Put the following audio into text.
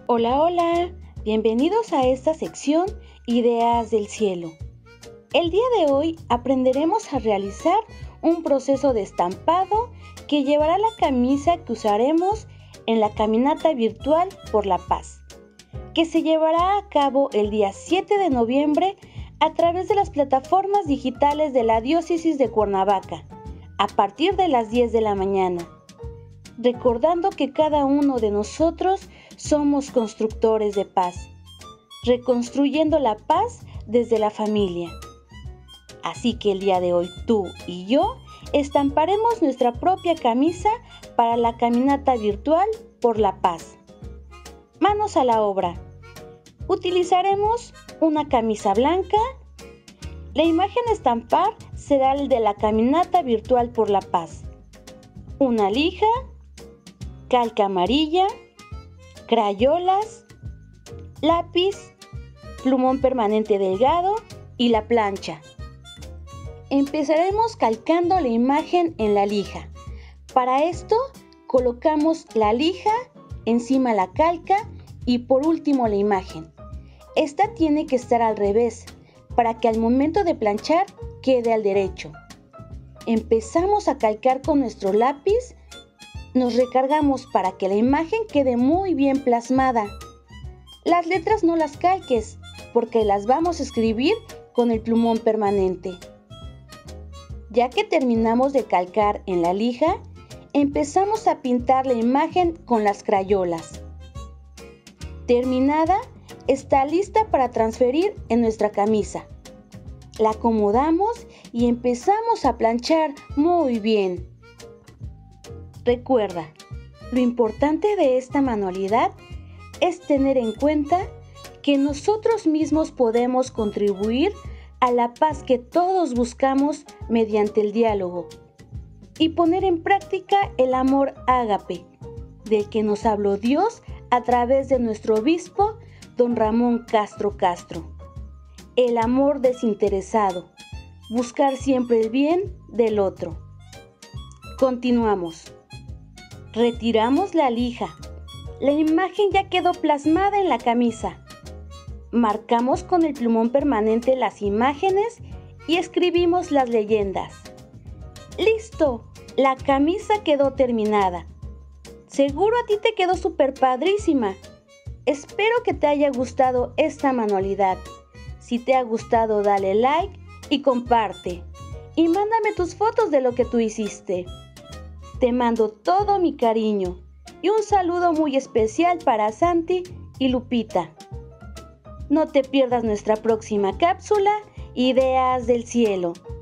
Hola, hola, bienvenidos a esta sección Ideas del Cielo. El día de hoy aprenderemos a realizar un proceso de estampado que llevará la camisa que usaremos en la caminata virtual por la paz, que se llevará a cabo el día 7 de noviembre a través de las plataformas digitales de la Diócesis de Cuernavaca, a partir de las 10 de la mañana. Recordando que cada uno de nosotros somos constructores de paz, reconstruyendo la paz desde la familia. Así que el día de hoy tú y yo estamparemos nuestra propia camisa para la caminata virtual por la paz. Manos a la obra. Utilizaremos una camisa blanca. La imagen a estampar será el de la caminata virtual por la paz. Una lija, calca amarilla, crayolas, lápiz, plumón permanente delgado y la plancha. Empezaremos calcando la imagen en la lija. Para esto colocamos la lija, encima la calca y por último la imagen. Esta tiene que estar al revés para que al momento de planchar quede al derecho. Empezamos a calcar con nuestro lápiz. Nos recargamos para que la imagen quede muy bien plasmada. Las letras no las calques porque las vamos a escribir con el plumón permanente. Ya que terminamos de calcar en la lija, empezamos a pintar la imagen con las crayolas. Terminada, está lista para transferir en nuestra camisa. La acomodamos y empezamos a planchar muy bien. Recuerda, lo importante de esta manualidad es tener en cuenta que nosotros mismos podemos contribuir a la paz que todos buscamos mediante el diálogo y poner en práctica el amor ágape, del que nos habló Dios a través de nuestro obispo, don Ramón Castro Castro. El amor desinteresado, buscar siempre el bien del otro. Continuamos. Retiramos la lija. La imagen ya quedó plasmada en la camisa. Marcamos con el plumón permanente las imágenes y escribimos las leyendas. ¡Listo! La camisa quedó terminada. Seguro a ti te quedó súper padrísima. Espero que te haya gustado esta manualidad. Si te ha gustado, dale like y comparte. Y mándame tus fotos de lo que tú hiciste. Te mando todo mi cariño y un saludo muy especial para Santi y Lupita. No te pierdas nuestra próxima cápsula, Ideas del Cielo.